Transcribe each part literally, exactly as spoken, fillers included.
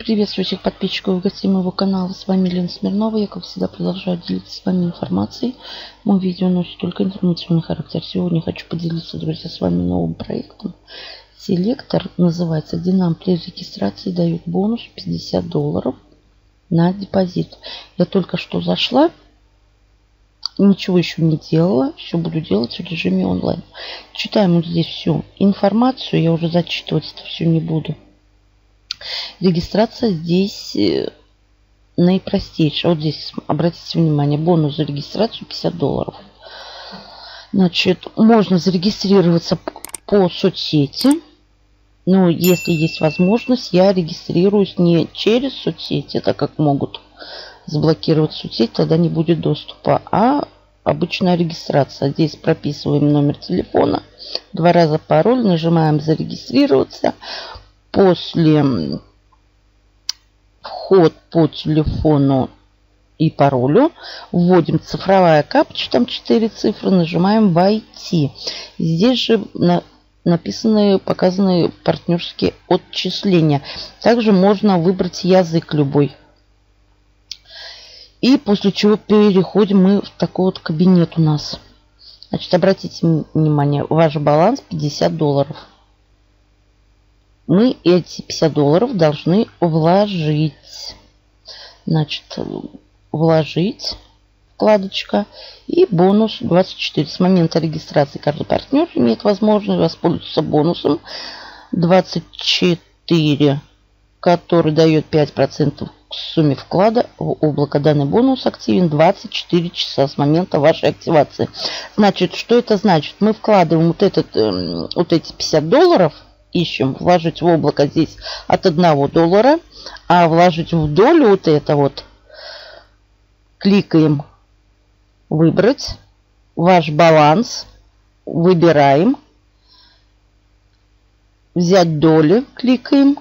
Приветствую всех подписчиков и гостей моего канала. С вами Лена Смирнова. Я, как всегда, продолжаю делиться с вами информацией. Мое видео носит только информационный характер. Сегодня хочу поделиться, друзья, с вами новым проектом. Селектор называется, где нам при регистрации дают бонус пятьдесят долларов на депозит. Я только что зашла. Ничего еще не делала. Все буду делать в режиме онлайн. Читаем вот здесь всю информацию. Я уже зачитывать это все не буду. Регистрация здесь наипростейшая. Вот здесь, обратите внимание, бонус за регистрацию пятьдесят долларов. Значит, можно зарегистрироваться по соцсети. Но если есть возможность, я регистрируюсь не через соцсети, так как могут заблокировать соцсеть, тогда не будет доступа, а обычная регистрация. Здесь прописываем номер телефона, два раза пароль, нажимаем зарегистрироваться. После вход по телефону и паролю вводим цифровая капча, там четыре цифры, нажимаем «Войти». Здесь же на, написаны, показаны партнерские отчисления. Также можно выбрать язык любой. И после чего переходим мы в такой вот кабинет у нас. Значит, обратите внимание, ваш баланс пятьдесят долларов. Мы эти пятьдесят долларов должны вложить. Значит, вложить, вкладочка, и бонус двадцать четыре. С момента регистрации каждый партнер имеет возможность воспользоваться бонусом двадцать четыре, который дает пять процентов к сумме вклада в облако. Данный бонус активен двадцать четыре часа с момента вашей активации. Значит, что это значит? Мы вкладываем вот, этот, вот эти пятьдесят долларов, ищем вложить в облако здесь от одного доллара, а вложить в долю вот это вот кликаем выбрать ваш баланс, выбираем взять доли, кликаем,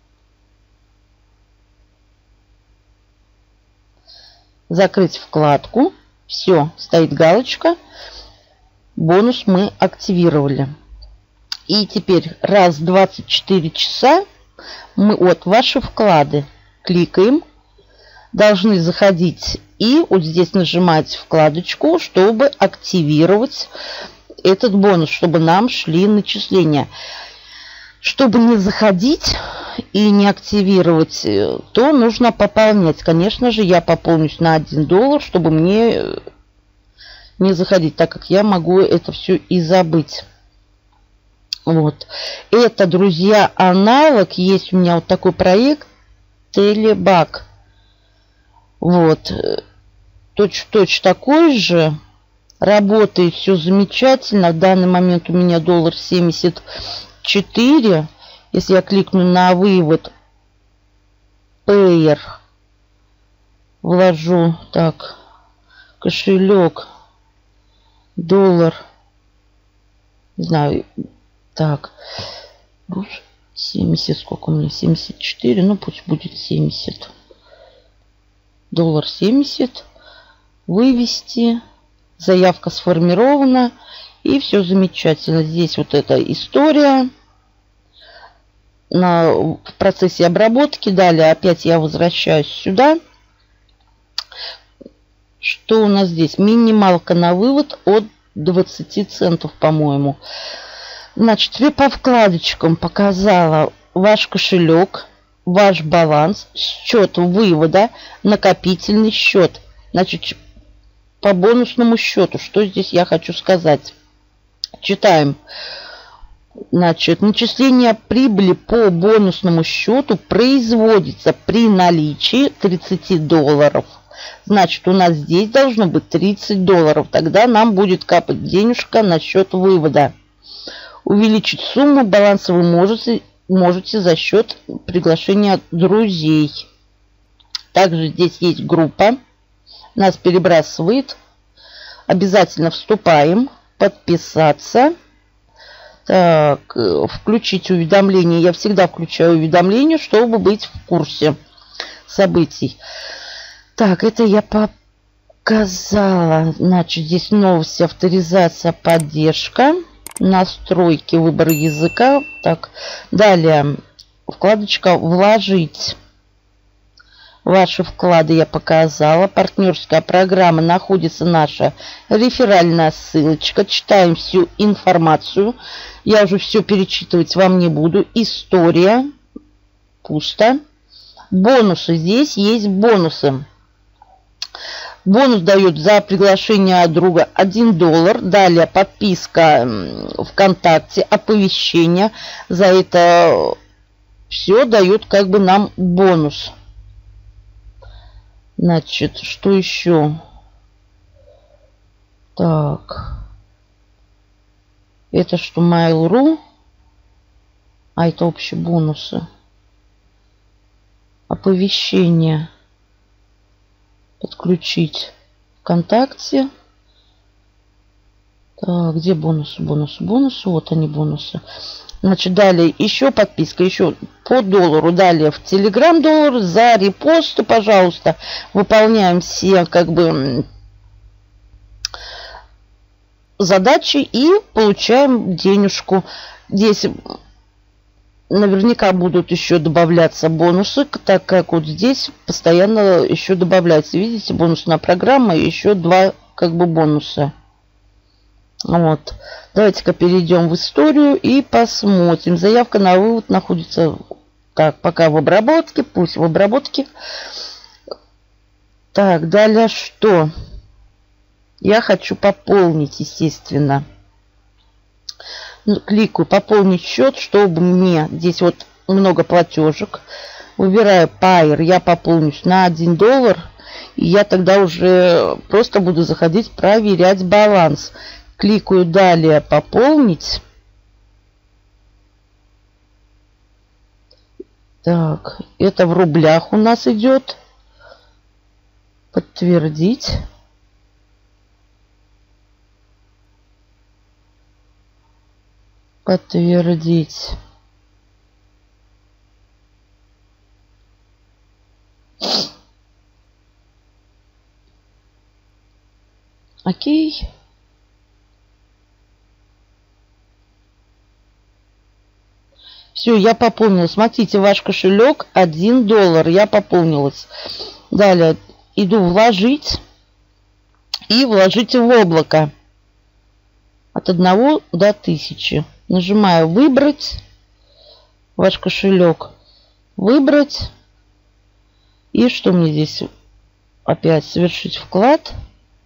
закрыть вкладку, все, стоит галочка, бонус мы активировали. И теперь раз в двадцать четыре часа мы вот ваши вклады кликаем, должны заходить и вот здесь нажимать вкладочку, чтобы активировать этот бонус, чтобы нам шли начисления. Чтобы не заходить и не активировать, то нужно пополнять. Конечно же, я пополнюсь на один доллар, чтобы мне не заходить, так как я могу это все и забыть. Вот. Это, друзья, аналог. Есть у меня вот такой проект Телебак. Вот. Точь-в-точь такой же. Работает все замечательно. В данный момент у меня доллар семьдесят четыре. Если я кликну на вывод Payer, вложу так кошелек, доллар, не знаю, так, семьдесят, сколько у меня, семьдесят четыре, ну пусть будет семьдесят. Доллар семьдесят. Вывести. Заявка сформирована. И все замечательно. Здесь вот эта история. На, в процессе обработки. Далее опять я возвращаюсь сюда. Что у нас здесь? Минималка на вывод от двадцати центов, по-моему. Значит, я по вкладочкам показала ваш кошелек, ваш баланс, счет вывода, накопительный счет. Значит, по бонусному счету, что здесь я хочу сказать. Читаем. Значит, начисление прибыли по бонусному счету производится при наличии тридцати долларов. Значит, у нас здесь должно быть тридцать долларов. Тогда нам будет капать денежка на счет вывода. Увеличить сумму баланса вы можете, можете за счет приглашения друзей. Также здесь есть группа. Нас перебрасывает. Обязательно вступаем. Подписаться. Так, включить уведомления. Я всегда включаю уведомления, чтобы быть в курсе событий. Так, это я показала. Значит, здесь новости, авторизация, поддержка. Настройки, выбор языка. Так, далее вкладочка «Вложить». Ваши вклады я показала. Партнерская программа, находится наша реферальная ссылочка. Читаем всю информацию. Я уже все перечитывать вам не буду. История. Пусто. Бонусы. Здесь есть бонусы. Бонус дает за приглашение друга один доллар. Далее подписка ВКонтакте, оповещение. За это все дает как бы нам бонус. Значит, что еще? Так. Это что, Mail.ru? А это общие бонусы. Оповещение. Подключить ВКонтакте. Так, где бонусы, бонусы, бонусы? Вот они, бонусы. Значит, далее еще подписка, еще по доллару. Далее в Telegram доллар за репосты, пожалуйста. Выполняем все как бы задачи и получаем денежку. Здесь наверняка будут еще добавляться бонусы, так как вот здесь постоянно еще добавляется. Видите, бонусная программа, еще два как бы бонуса. Вот. Давайте-ка перейдем в историю и посмотрим. Заявка на вывод находится так, пока в обработке. Пусть в обработке. Так, далее что? Я хочу пополнить, естественно. Кликаю пополнить счет, чтобы мне здесь вот много платежек. Выбираю Payer, я пополнюсь на один доллар. И я тогда уже просто буду заходить проверять баланс. Кликаю далее пополнить. Так, это в рублях у нас идет. Подтвердить. Подтвердить. Окей. Все, я пополнила. Смотрите, ваш кошелек один доллар. Я пополнилась. Далее иду вложить. И вложите в облако. От одного до тысячи. Нажимаю выбрать. Ваш кошелек. Выбрать. И что мне здесь? Опять совершить вклад.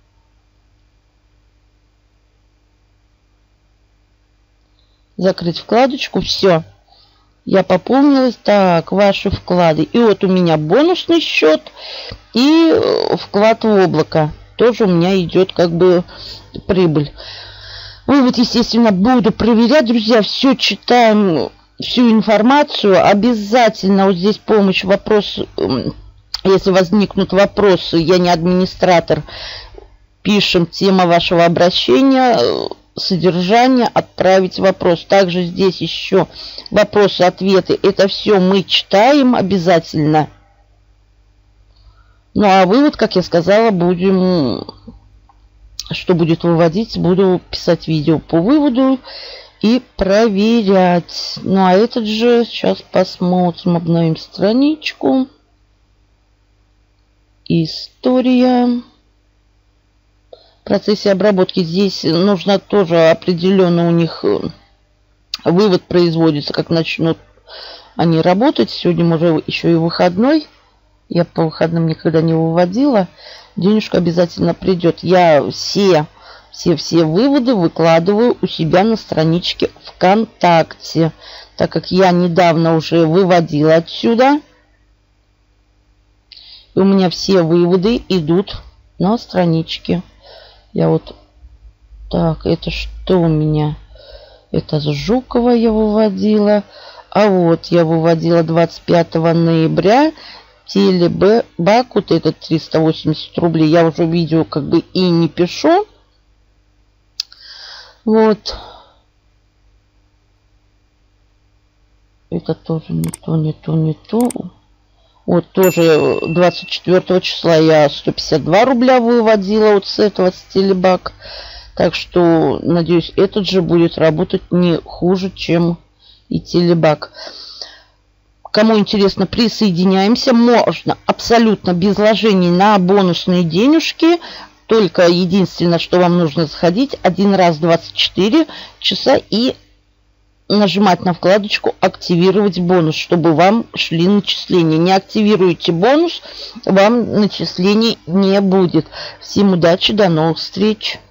Закрыть вкладочку. Все. Я пополнилась. Так, ваши вклады. И вот у меня бонусный счет и вклад в облако. Тоже у меня идет как бы прибыль. Вывод, естественно, буду проверять. Друзья, все читаем, всю информацию. Обязательно вот здесь помощь, вопрос, если возникнут вопросы, я не администратор, пишем тема вашего обращения, содержание, отправить вопрос. Также здесь еще вопросы, ответы. Это все мы читаем обязательно. Ну а вывод, как я сказала, будем... Что будет выводить, буду писать видео по выводу и проверять. Ну а этот же, сейчас посмотрим, обновим страничку. История. В процессе обработки здесь нужно тоже определенно у них вывод производится, как начнут они работать. Сегодня уже еще и выходной. Я по выходным никогда не выводила. Денежка обязательно придет. Я все, все, все выводы выкладываю у себя на страничке ВКонтакте. Так как я недавно уже выводила отсюда. И у меня все выводы идут на страничке. Я вот... Так, это что у меня? Это с Жукова я выводила. А вот я выводила двадцать пятого ноября. Телебак, вот этот триста восемьдесят рублей, я уже видео как бы и не пишу. Вот. Это тоже не то, не то, не то. Вот тоже двадцать четвёртого числа я сто пятьдесят два рубля выводила вот с этого, с Телебак. Так что, надеюсь, этот же будет работать не хуже, чем и Телебак. Кому интересно, присоединяемся. Можно абсолютно без вложений на бонусные денежки. Только единственное, что вам нужно заходить один раз двадцать четыре часа и нажимать на вкладочку «Активировать бонус», чтобы вам шли начисления. Не активируете бонус, вам начислений не будет. Всем удачи, до новых встреч!